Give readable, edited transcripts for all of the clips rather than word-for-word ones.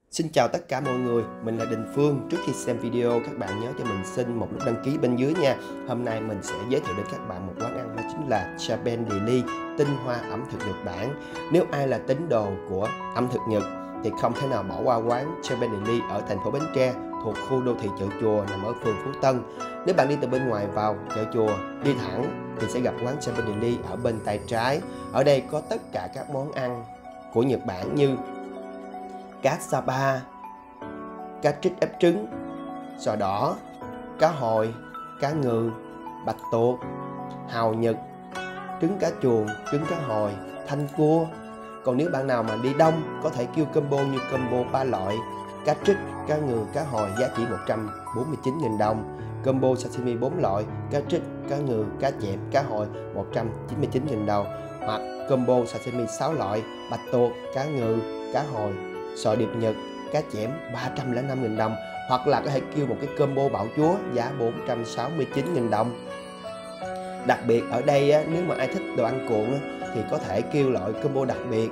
Xin chào tất cả mọi người, mình là Đình Phương. Trước khi xem video, các bạn nhớ cho mình xin một nút đăng ký bên dưới nha. Hôm nay mình sẽ giới thiệu đến các bạn một quán ăn, đó chính là Japan Deli, tinh hoa ẩm thực Nhật Bản. Nếu ai là tín đồ của ẩm thực Nhật thì không thể nào bỏ qua quán Japan Deli ở thành phố Bến Tre, thuộc khu đô thị Chợ Chùa nằm ở phường Phú Tân. Nếu bạn đi từ bên ngoài vào Chợ Chùa, đi thẳng thì sẽ gặp quán Japan Deli ở bên tay trái. Ở đây có tất cả các món ăn của Nhật Bản như cá Sapa, cá trích ép trứng, sò đỏ, cá hồi, cá ngừ, bạch tuộc, hàu Nhật, trứng cá chuồn, trứng cá hồi, thanh cua. Còn nếu bạn nào mà đi đông có thể kêu combo như combo 3 loại cá trích, cá ngừ, cá hồi giá chỉ 149.000 đồng. Combo sashimi 4 loại cá trích, cá ngừ, cá chẽm, cá hồi 199.000 đồng. Hoặc combo sashimi 6 loại bạch tuộc, cá ngừ, cá hồi, sò điệp Nhật, cá chẽm 305.000 đồng. Hoặc là có thể kêu một cái combo bạo chúa giá 469.000 đồng. Đặc biệt ở đây á, nếu mà ai thích đồ ăn cuộn á, thì có thể kêu loại combo đặc biệt.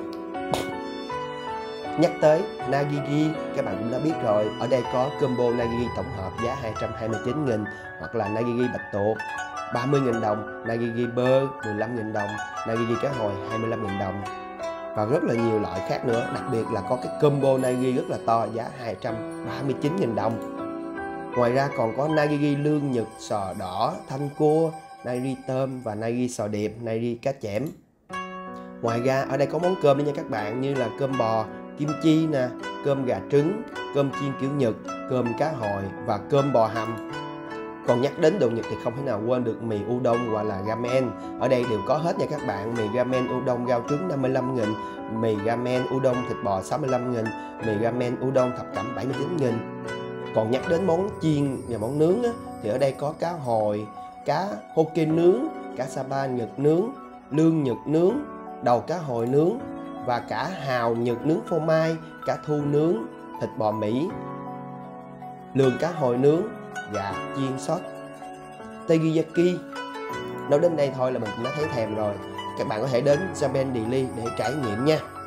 Nhắc tới Nagigi, các bạn cũng đã biết rồi. Ở đây có combo Nagigi tổng hợp giá 229.000, hoặc là Nagigi bạch tuộc 30.000 đồng, Nagigi bơ 15.000 đồng, Nagigi cá hồi 25.000 đồng. Và rất là nhiều loại khác nữa. Đặc biệt là có cái combo Nagigi rất là to giá 239.000 đồng. Ngoài ra còn có Nagigi lương Nhật, sò đỏ, thanh cua, Nagigi tôm và Nagigi sò điệp, Nagigi cá chẽm. Ngoài ra ở đây có món cơm nữa nha các bạn, như là cơm bò, kim chi nè, cơm gà trứng, cơm chiên kiểu Nhật, cơm cá hồi và cơm bò hầm. Còn nhắc đến đồ Nhật thì không thể nào quên được mì udon hoặc là ramen. Ở đây đều có hết nha các bạn. Mì ramen udon rau trứng 55.000, mì ramen udon thịt bò 65.000, mì ramen udon thập cẩm 79.000. Còn nhắc đến món chiên và món nướng á, thì ở đây có cá hồi, cá Hokke nướng, cá Sapa Nhật nướng, lương Nhật nướng, đầu cá hồi nướng và cả hàu Nhật nướng phô mai, cá thu nướng, thịt bò Mỹ, lườn cá hồi nướng, gà chiên sốt teriyaki. Nói đến đây thôi là mình cũng đã thấy thèm rồi. Các bạn có thể đến Japan Deli để trải nghiệm nha.